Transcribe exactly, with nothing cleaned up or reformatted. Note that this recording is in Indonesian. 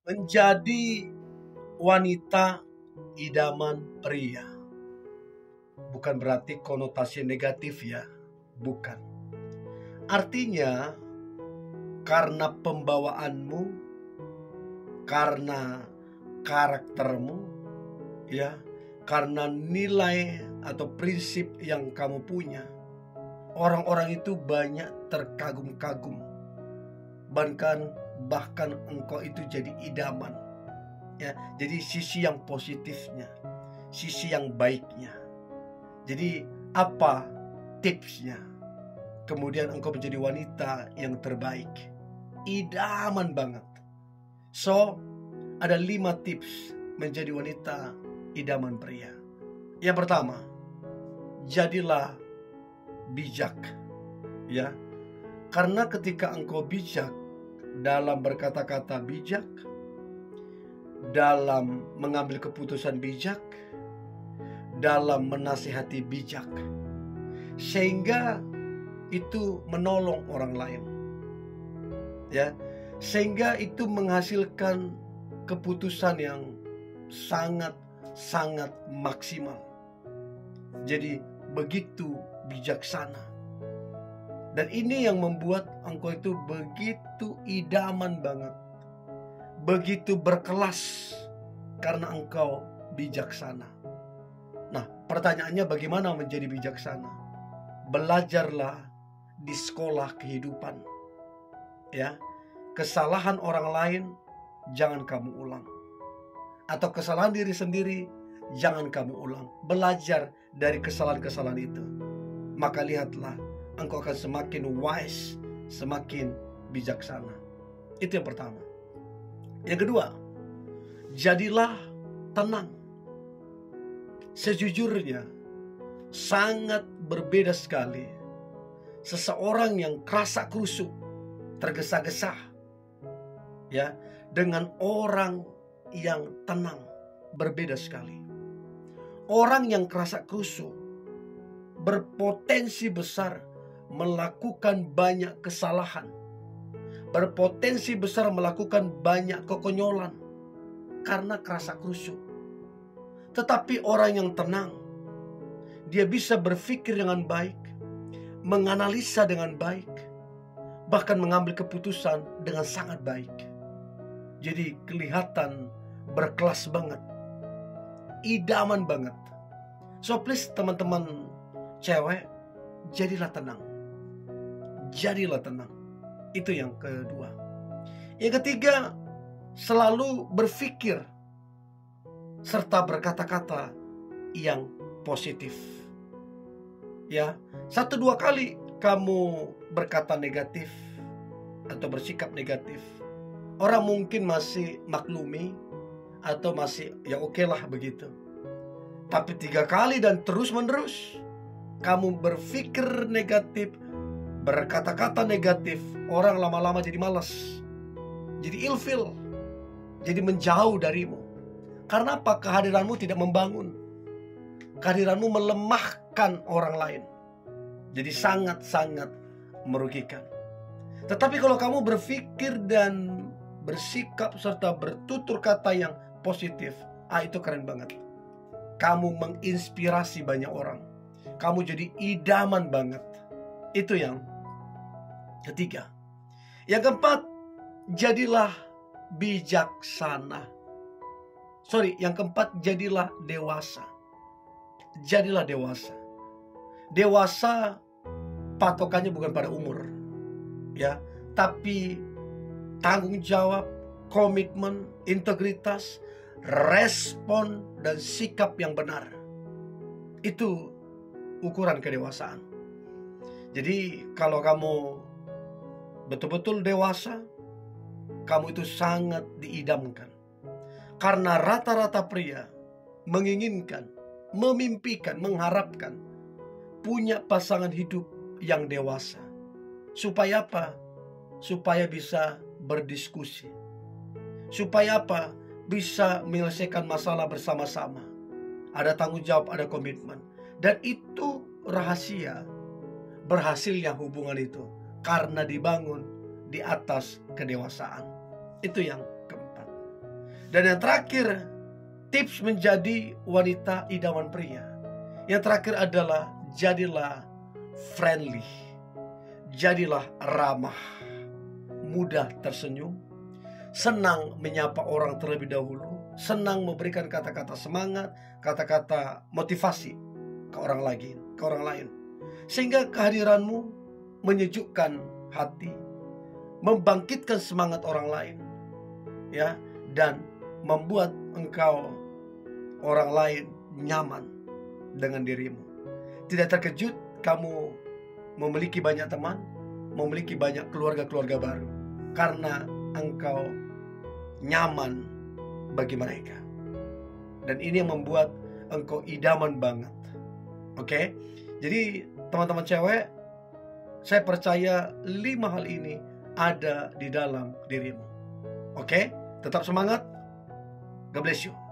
Menjadi wanita idaman pria bukan berarti konotasi negatif ya, bukan. Artinya karena pembawaanmu, karena karaktermu, ya, karena nilai atau prinsip yang kamu punya, orang-orang itu banyak terkagum-kagum. Bahkan bahkan engkau itu jadi idaman. Ya, jadi sisi yang positifnya, sisi yang baiknya. Jadi apa tipsnya? Kemudian engkau menjadi wanita yang terbaik, idaman banget. So, ada lima tips menjadi wanita idaman pria. Yang pertama, jadilah bijak, ya. Karena ketika engkau bijak dalam berkata-kata bijak, dalam mengambil keputusan bijak, dalam menasihati bijak, sehingga itu menolong orang lain, ya, sehingga itu menghasilkan keputusan yang sangat-sangat maksimal. Jadi begitu bijaksana. Dan ini yang membuat engkau itu begitu idaman banget, begitu berkelas, karena engkau bijaksana. Nah, pertanyaannya bagaimana menjadi bijaksana? Belajarlah di sekolah kehidupan, ya. Kesalahan orang lain jangan kamu ulang, atau kesalahan diri sendiri jangan kamu ulang. Belajar dari kesalahan-kesalahan itu, maka lihatlah engkau akan semakin wise, semakin bijaksana. Itu yang pertama. Yang kedua, jadilah tenang. Sejujurnya sangat berbeda sekali seseorang yang kerasa krusuk, tergesa-gesa, ya, dengan orang yang tenang. Berbeda sekali. Orang yang kerasa krusuk berpotensi besar melakukan banyak kesalahan, berpotensi besar melakukan banyak kekonyolan karena kerasa krusuk. Tetapi orang yang tenang, dia bisa berpikir dengan baik, menganalisa dengan baik, bahkan mengambil keputusan dengan sangat baik. Jadi kelihatan berkelas banget, idaman banget. So please teman-teman cewek, jadilah tenang. Jadilah tenang. Itu yang kedua. Yang ketiga, selalu berpikir serta berkata-kata yang positif. Ya, satu dua kali kamu berkata negatif atau bersikap negatif, orang mungkin masih maklumi atau masih ya oke lah begitu. Tapi tiga kali dan terus menerus kamu berpikir negatif, berkata-kata negatif, orang lama-lama jadi malas, jadi ilfil, jadi menjauh darimu. Karena apa? Kehadiranmu tidak membangun, kehadiranmu melemahkan orang lain, jadi sangat-sangat merugikan. Tetapi kalau kamu berpikir dan bersikap serta bertutur kata yang positif, ah itu keren banget. Kamu menginspirasi banyak orang, kamu jadi idaman banget. Itu yang ketiga. Yang keempat, jadilah bijaksana. Sorry, yang keempat, jadilah dewasa. Jadilah dewasa. Dewasa patokannya bukan pada umur, ya, tapi tanggung jawab, komitmen, integritas, respon, dan sikap yang benar. Itu ukuran kedewasaan. Jadi kalau kamu betul-betul dewasa, kamu itu sangat diidamkan. Karena rata-rata pria menginginkan, memimpikan, mengharapkan punya pasangan hidup yang dewasa. Supaya apa? Supaya bisa berdiskusi. Supaya apa? Bisa menyelesaikan masalah bersama-sama. Ada tanggung jawab, ada komitmen. Dan itu rahasia berhasilnya hubungan itu, karena dibangun di atas kedewasaan. Itu yang keempat. Dan yang terakhir, tips menjadi wanita idaman pria. Yang terakhir adalah jadilah friendly. Jadilah ramah, mudah tersenyum, senang menyapa orang terlebih dahulu, senang memberikan kata-kata semangat, kata-kata motivasi ke orang lagi, ke orang lain. Sehingga kehadiranmu menyejukkan hati, membangkitkan semangat orang lain, ya, dan membuat engkau orang lain nyaman dengan dirimu. Tidak terkejut kamu memiliki banyak teman, memiliki banyak keluarga-keluarga baru, karena engkau nyaman bagi mereka. Dan ini yang membuat engkau idaman banget. Oke? Jadi teman-teman cewek, saya percaya lima hal ini ada di dalam dirimu. Oke? Tetap semangat. God bless you.